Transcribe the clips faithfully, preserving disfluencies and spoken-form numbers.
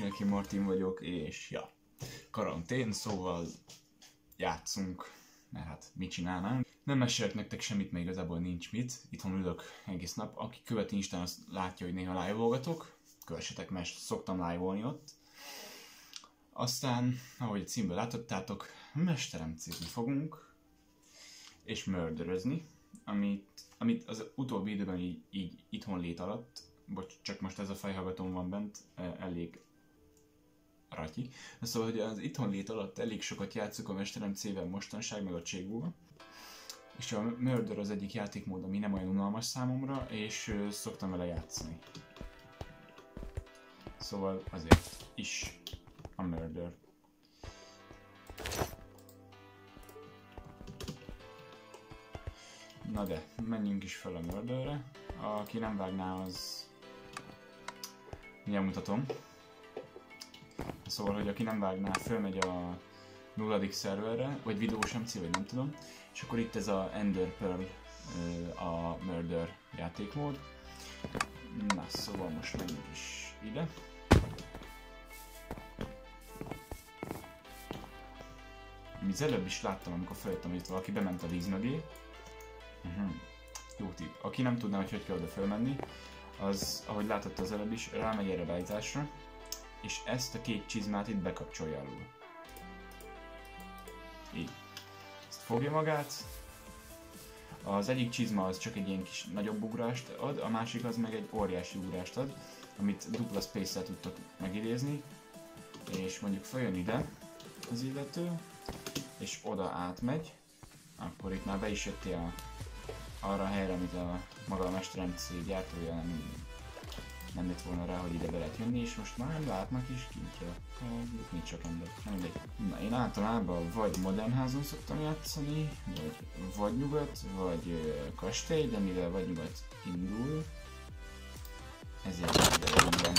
Nélkül Martin vagyok, és ja, karantén, szóval játszunk, mert hát mit csinálnánk. Nem mesélek nektek semmit, mert igazából nincs mit, itthon ülök egész nap. Aki követi Instán, azt látja, hogy néha live-olgatok, kövessetek, mert szoktam live-olni ott. Aztán, ahogy a címből látottátok, mesteremcézni fogunk, és murderözni, amit, amit az utóbbi időben így, így itthon lét alatt, bocs, csak most ez a fejhallgatón van bent, elég ratyi. Szóval, hogy az itthon lét alatt elég sokat játszok a mesteremcével mostanság, meg a Cségúval. És a Murder az egyik játékmód, ami nem olyan unalmas számomra, és uh, szoktam vele játszani. Szóval azért is a Murder. Na de, menjünk is fel a Murderre. Aki nem vágná, az... Mindjárt mutatom. Szóval, hogy aki nem vágná, fölmegy a nulladik szerverre, vagy videós em cé, vagy nem tudom. És akkor itt ez a Ender Pearl, a Murder játékmód. Na, szóval most menjünk is ide. Amit az előbb is láttam, amikor feljöttem, hogy itt valaki bement a víz mögé. Uh-huh. Jó tipp. Aki nem tudná, hogy hogy kell oda fölmenni, az, ahogy látotta az előbb is, rámegy erre beállításra, és ezt a két csizmát itt bekapcsolja alul. Így. Ezt fogja magát. Az egyik csizma az csak egy ilyen kis nagyobb ugrást ad, a másik az meg egy óriási ugrást ad, amit dupla space-szel tudtok megidézni. És mondjuk följön ide az illető, és oda átmegy, akkor itt már be is jöttél a, arra a helyre, amit a maga a mesteremcé gyártója nem, nem lett volna rá, hogy ide be lehet jönni, és most már látnak is kintja. Nincs csak ember. Nem mindegy. Na, én általában vagy modern házon szoktam játszani, vagy, vagy nyugat, vagy uh, kastély, de mivel vagy nyugat indul, ezért ide minden.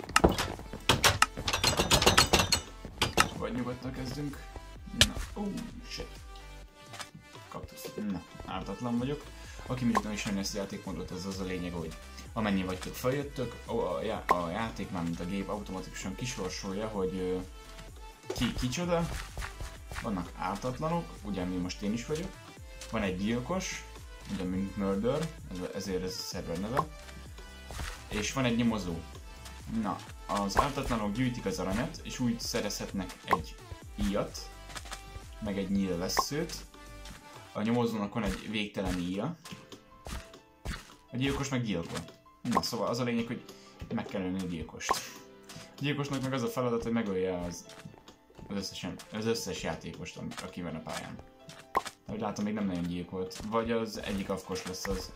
Vagy nyugodtan kezdünk. Na, ó, uh, shit. Kaktusz. Na, ártatlan vagyok. Aki mindig nem ismeri ezt a játékmódot, az az a lényeg, hogy amennyi vagytok feljöttök, a, já a játék, mármint a gép automatikusan kisorsolja, hogy uh, ki kicsoda. Vannak ártatlanok, ugye mi most én is vagyok. Van egy gyilkos, ugye mint Murder, ezért ez a szerver neve. És van egy nyomozó. Na, az ártatlanok gyűjtik az aranyat, és úgy szerezhetnek egy íjat, meg egy nyílvesszőt. A nyomozónak van egy végtelen íja. A gyilkos meg gyilkol. Na, szóval az a lényeg, hogy meg kell ölni a gyilkost. A gyilkosnak meg az a feladat, hogy megölje az, az, összes, az összes játékost, aki van a pályán. Ahogy látom, még nem nagyon gyilkolt. Vagy az egyik afkos lesz az.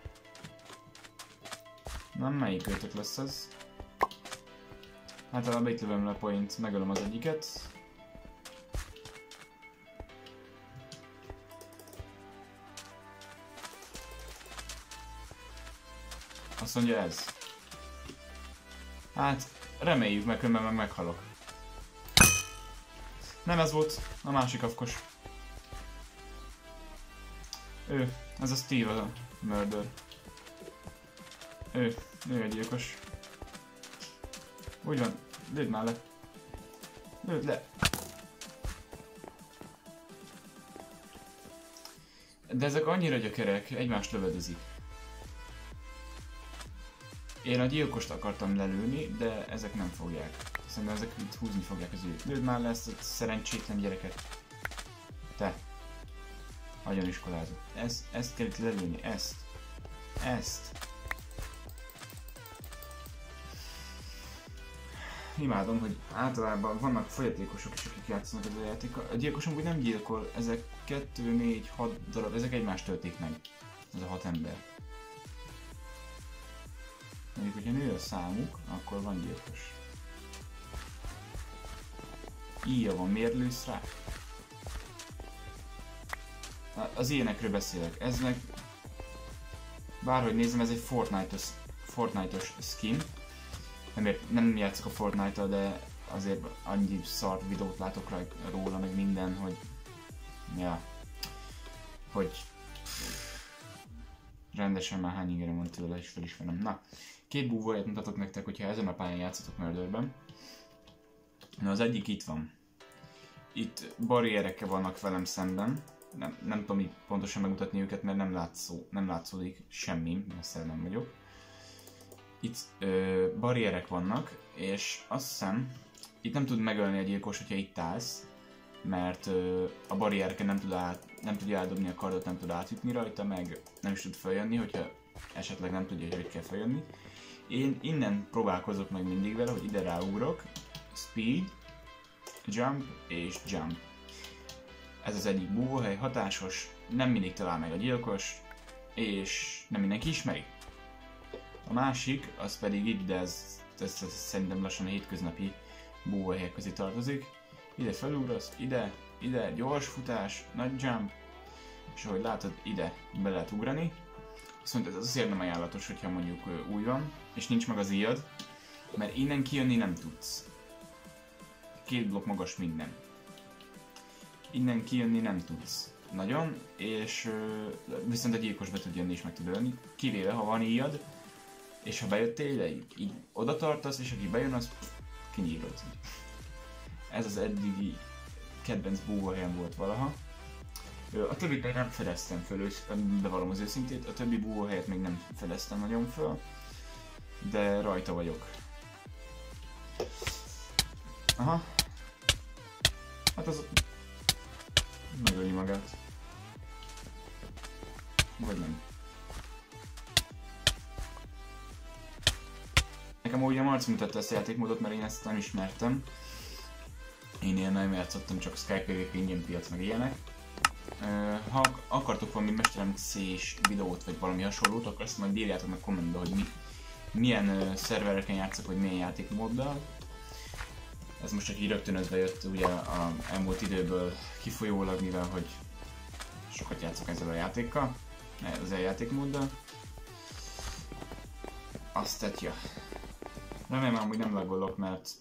Nem, melyik őtök lesz az? Általában itt lövöm le a point, megölöm az egyiket. Azt mondja ez. Hát, reméljük meg, különben meg meghalok. Nem ez volt, a másik afkos. Ő, ez a Steve a Murder. Ő, ő egy gyilkos. Úgy van, lőd már le. Lőd le. De ezek annyira gyökerek, egymást lövedezik. Én a gyilkost akartam lelőni, de ezek nem fogják. Szerintem ezek itt húzni fogják az ügyet. Lőd már le ezt a szerencsétlen gyereket. Te. Agyon iskolázó. Ezt, ezt kell itt lelőni, ezt. Ezt. Imádom, hogy általában vannak fogyatékosok is, akik játszanak ezzel a játékkal. A gyilkos amúgy nem gyilkol, ezek kettő, négy, hat darab, ezek egymást töltik meg. Ez a hat ember. Mondjuk, hogyha nő a számuk, akkor van gyilkos. Íja van, miért lősz rá? Az ilyenekről beszélek. Ez meg... Bárhogy nézem, ez egy Fortnite-os, Fortnite-os skin. Nem, nem játszok a Fortnite-tal, de azért annyi szart videót látok rá, róla, meg minden, hogy... Ja... Hogy... Rendesen már hány ingere van tőle, és felismerem. Na, két búvóját mutatok nektek, hogyha ezen a pályán játszatok Murderben. Na az egyik itt van. Itt barrierekkel vannak velem szemben. Nem, nem tudom így pontosan megmutatni őket, mert nem, látszó, nem látszódik semmi, messze nem vagyok. Itt ö, barrierek vannak, és azt hiszem, itt nem tud megölni a gyilkos, hogyha itt állsz, mert ö, a barriereken nem, tud át, nem tudja eldobni a kardot, nem tud átjutni rajta, meg nem is tud feljönni, hogyha esetleg nem tudja, hogy hogy kell feljönni. Én innen próbálkozok meg mindig vele, hogy ide ráugrok, speed, jump és jump. Ez az egyik búvóhely, hatásos, nem mindig talál meg a gyilkos, és nem mindenki ismeri. A másik, az pedig itt, de ez, ez, ez szerintem lassan a hétköznapi búvóhelyek közé tartozik. Ide felugrasz, ide, ide, gyors futás, nagy jump, és ahogy látod, ide be lehet ugrani. Viszont ez azért nem ajánlatos, hogyha mondjuk új van, és nincs meg az íjad, mert innen kijönni nem tudsz. Két blokk magas minden. Innen kijönni nem tudsz nagyon, és viszont a gyilkos be tud jönni és meg tud ölni, kivéve ha van íjad, és ha bejöttél ide, így, így oda tartasz, és aki bejön, az kinyírod. Ez az eddigi kedvenc búvóhelyem volt valaha. A többit még nem fedeztem föl, bevallom az őszintét, a többi búvóhelyet még nem fedeztem nagyon föl, de rajta vagyok. Aha. Hát az... megöli magát. Vagy nem. Nekem ugye Marci mutatta ezt a játékmódot, mert én ezt nem ismertem. Én ilyen nem játszottam, csak Skype pé vé pé ingyen piac meg ilyenek. Ha akartok valami Mesterem C-s videót vagy valami hasonlót, akkor ezt majd írjátok meg kommentbe, hogy mi, milyen szervereken játszok, vagy milyen játékmóddal. Ez most csak így rögtönözve jött ugye a elmúlt időből kifolyólag, mivel hogy sokat játszok ezzel a játékkal, ezzel a játékmóddal. Azt tetja. Remélem amúgy nem laggolok, mert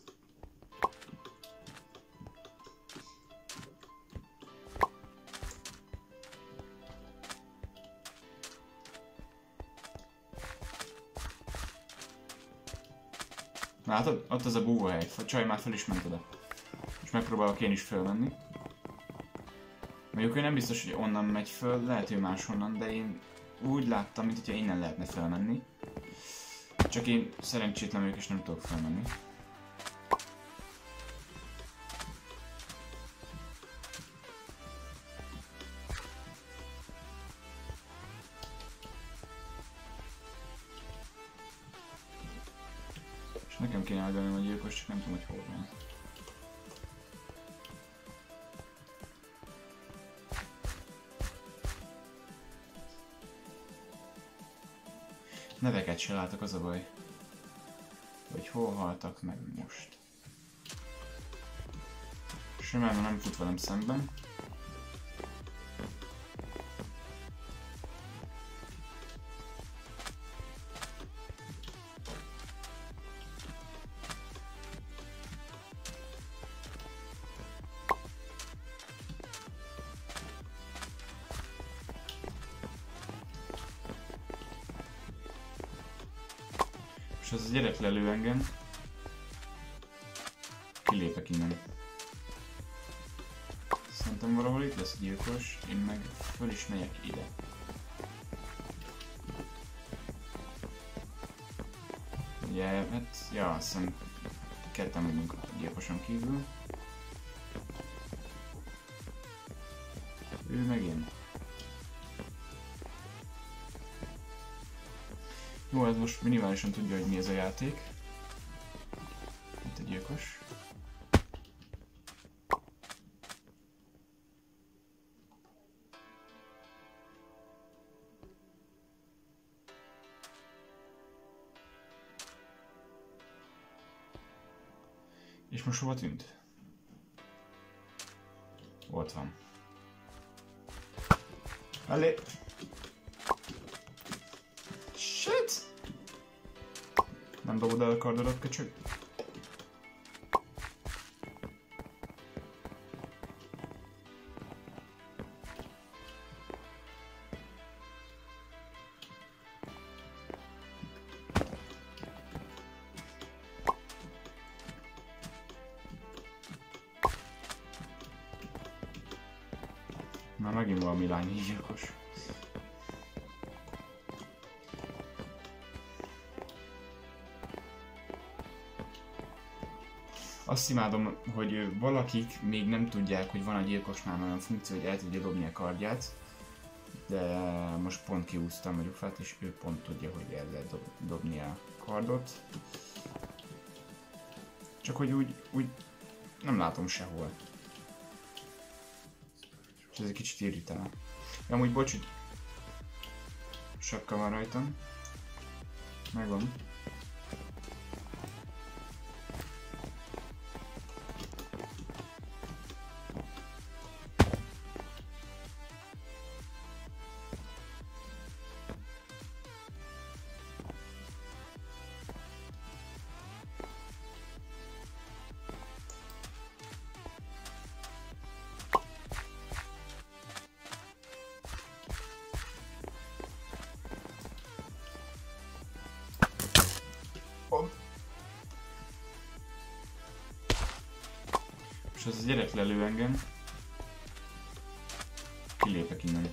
látod? Ott az a búvóhely. A csaj már fel is ment oda. És megpróbálok én is fölmenni. Mondjuk ő nem biztos, hogy onnan megy föl, lehet ő máshonnan, de én úgy láttam, mint hogyha innen lehetne felmenni. Csak én szerencsétlen vagyok és nem tudok felmenni. Nekem kéne elgönöm a gyilkos, csak nem tudom, hogy hol van. Neveket se látok, az a baj. Hogy hol haltak meg most. Simán nem fut velem szemben. És az a gyerek lelő engem. Kilépek innen. Szerintem valahol itt lesz a gyilkos, én meg föl is megyek ide. Ugye, hát, ja, azt hiszem ketten vagyunk a gyilkoson kívül. Ő meg én. Jó, ez most minimálisan tudja, hogy mi ez a játék. Itt a gyilkos. És most hova tűnt? Ott van. Allé! Shit! Nem dobod el a kardodat, köcsög? Már megint valami lány gyilkos. Azt imádom, hogy valakik még nem tudják, hogy van a gyilkosnál olyan funkció, hogy el tudja dobni a kardját. De most pont kiúztam a gyufát, és ő pont tudja, hogy el lehet dob dobni a kardot. Csak hogy úgy, úgy nem látom sehol. És ez egy kicsit irritál. De amúgy bocs, hogy sapka van rajtam. Megvan. És az a gyerek lelő engem. Kilépek innen.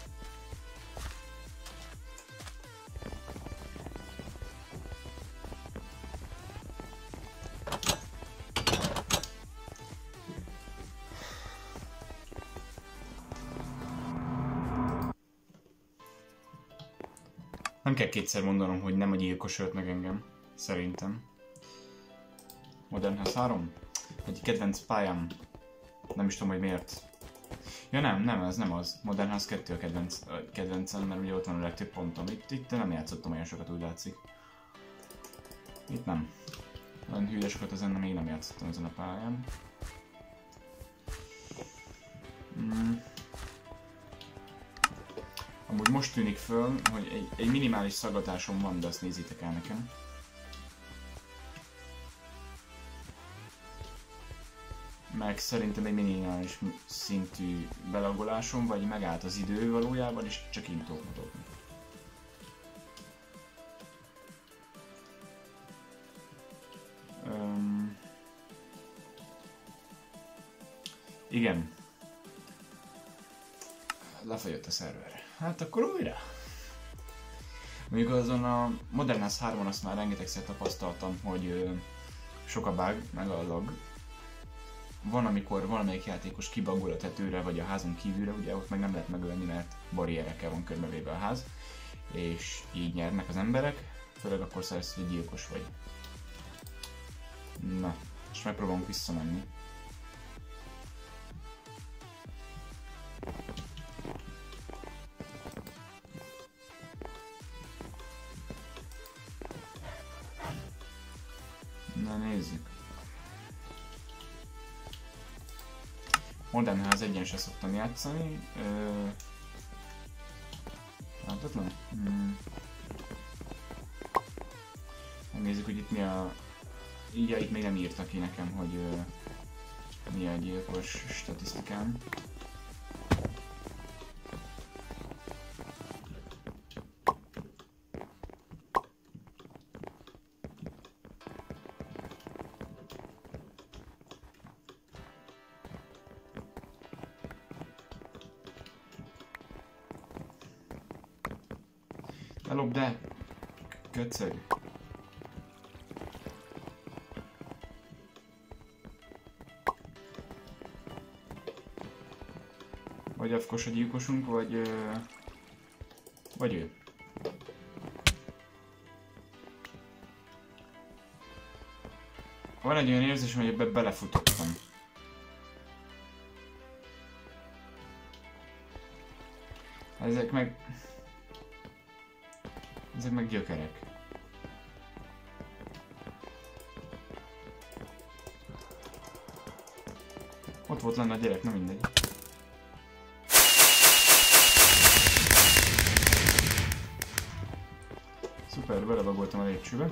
Nem kell kétszer mondanom, hogy nem a gyilkos ölt meg engem. Szerintem. Modern House három? Egy kedvenc pályám. Nem is tudom, hogy miért. Ja nem, nem, ez nem az. Modern House kettő a kedvenc, a kedvencem, mert ugye ott van a legtöbb pontom. Itt, itt nem játszottam olyan sokat, úgy látszik. Itt nem. Olyan hűde sokat ezen még nem játszottam ezen a pályán. Hmm. Amúgy most tűnik föl, hogy egy, egy minimális szaggatásom van, de azt nézzétek el nekem. Meg szerintem egy minimális szintű belagolásom, vagy megállt az idő valójában, és csak így tudok mozogni. Um, igen. Lefagyott a szerver. Hát akkor újra. Mondjuk azon a Modern House hármon azt már rengetegszer tapasztaltam, hogy ö, sok a bug, meg a lag. Van, amikor valamelyik játékos kibagol a tetőre, vagy a házon kívülre, ugye ott meg nem lehet megölni, mert barrierekkel van körbevéve a ház, és így nyernek az emberek, főleg akkor szersz, hogy gyilkos vagy. Na, és megpróbálunk visszamenni. Na nézzük. Modern House egyen se szoktam játszani. Ö... Láthatatlan? Hmm. Megnézzük, hogy itt mi a... Ja, itt még nem írta ki nekem, hogy ö... mi a gyilkos statisztikám. Elopd el! Köcög! Vagy afkos a gyilkosunk, vagy... Ö... vagy ő. Van egy olyan érzésem, hogy ebbe belefutottam. Ezek meg... Ezek meg gyökerek. Ott volt lenne a gyerek, nem mindegy. Szuper, belebagoltam a lépcsőbe.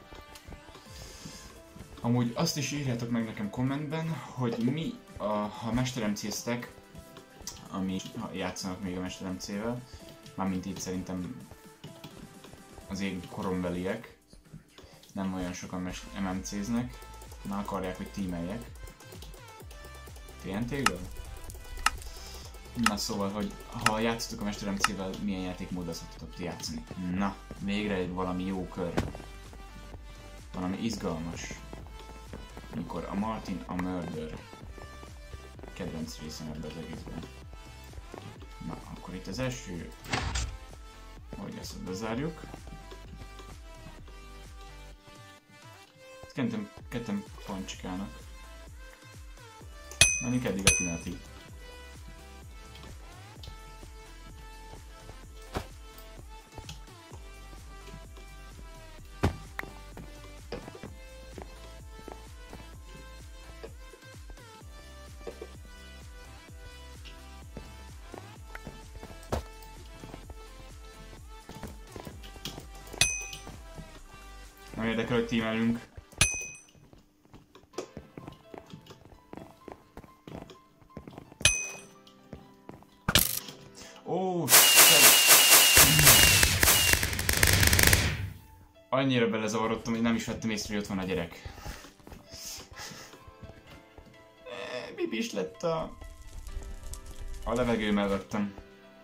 Amúgy azt is írjátok meg nekem kommentben, hogy mi, a, ha mesteremcéztek, ami játszanak még a mesteremcével, mármint itt szerintem az ég korombeliek, nem olyan sokan em em céznek, már akarják, hogy tímeljek. té en té-ből? Na szóval, hogy ha játszottuk a Mester em cével, milyen játékmóddal szoktatok játszani? Na, végre valami jó kör. Valami izgalmas. Mikor a Martin a Murder. Kedvenc részem ebben az egészben. Na, akkor itt az első... Hogy ezt bezárjuk. Kentem, ketten pancsikának. Menjünk eddig a pillanatig. Nem érdekel, hogy tímelünk. Ó, annyira belezavarodtam, hogy nem is vettem észre, hogy ott van a gyerek. Bibis lett a... a levegő mellettem.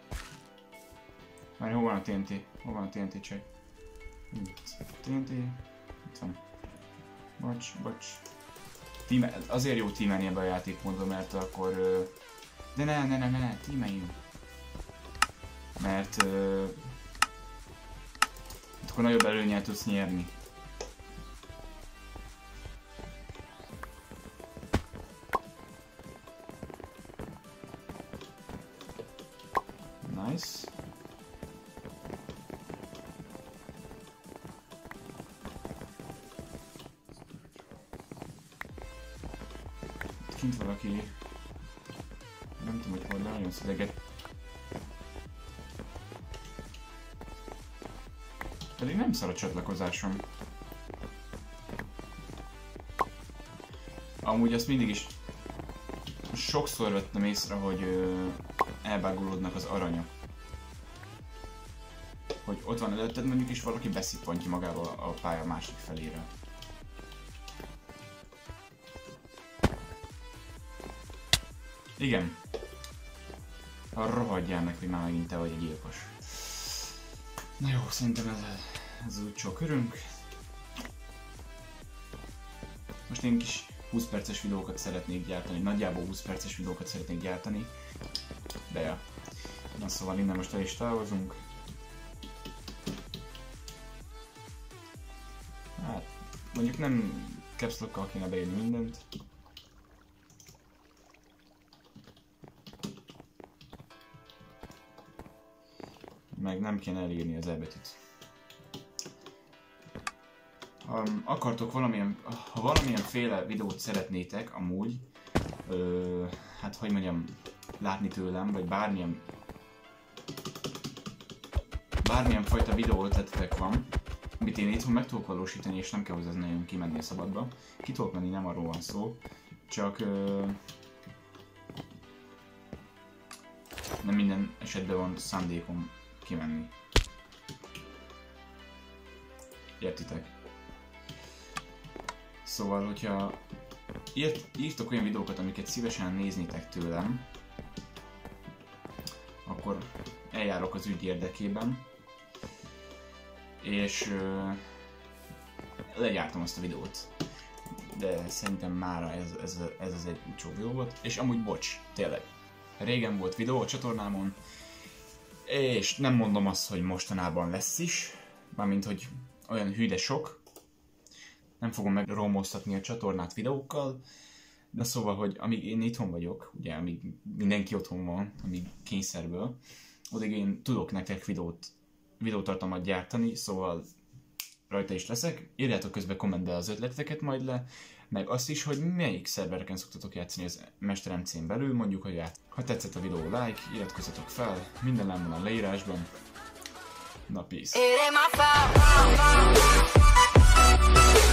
Már hol van a té en té? Hol van a té en té check? té en té... Itt van. Bocs, bocs. Tíme... Azért jó tímelni ebbe a játékmódban, mert akkor... De ne, ne, ne, ne, ne, tímeljünk. Mert... Uh, akkor nagyobb előnyel tudsz nyerni. Nice. Itt kint valaki... Nem tudom, hogy hol, de nagyon szideget. Pedig nem szar a csatlakozásom. Amúgy azt mindig is sokszor vettem észre, hogy ö, elbágulódnak az aranyok. Hogy ott van előtted mondjuk is valaki beszippantja magával a pálya másik felére. Igen. Ha rohadjál meg, hogy már megint te vagy egy gyilkos. Na jó, szerintem ez, ez az utcsó körünk. Most én kis húsz perces videókat szeretnék gyártani, nagyjából húsz perces videókat szeretnék gyártani. De ja. Na szóval innen most el is távozunk. Hát, mondjuk nem caps lockkal kéne beírni mindent. Meg nem kéne elírni az E betűt. Ha akartok valamilyen, ha valamilyen féle videót szeretnétek amúgy, ö, hát hogy mondjam, látni tőlem, vagy bármilyen bármilyen fajta videó ötletetek van, amit én itthon meg tudok valósítani, és nem kell hozzá nagyon kimenni a szabadba. Ki tudok menni, nem arról van szó, csak ö, nem minden esetben van szándékom kimenni. Értitek? Szóval, hogyha írt, írtok olyan videókat, amiket szívesen néznétek tőlem, akkor eljárok az ügy érdekében, és uh, legyártom azt a videót. De szerintem mára ez, ez, ez az egy utcsó videó volt, és amúgy bocs, tényleg. Régen volt videó a csatornámon, és nem mondom azt, hogy mostanában lesz is, mármint, hogy olyan hű, de sok. Nem fogom megromoztatni a csatornát videókkal, de szóval, hogy amíg én itthon vagyok, ugye, amíg mindenki otthon van, amíg kényszerből, addig én tudok nektek videót, videótartalmat gyártani, szóval rajta is leszek. Írjátok közben kommentbe az ötleteket majd le, meg azt is, hogy melyik szervereken szoktatok játszani az Mester em cén belül, mondjuk, hogy játsz. Ha tetszett a videó, like, iratkozzatok fel, minden lám van a leírásban. Na, peace!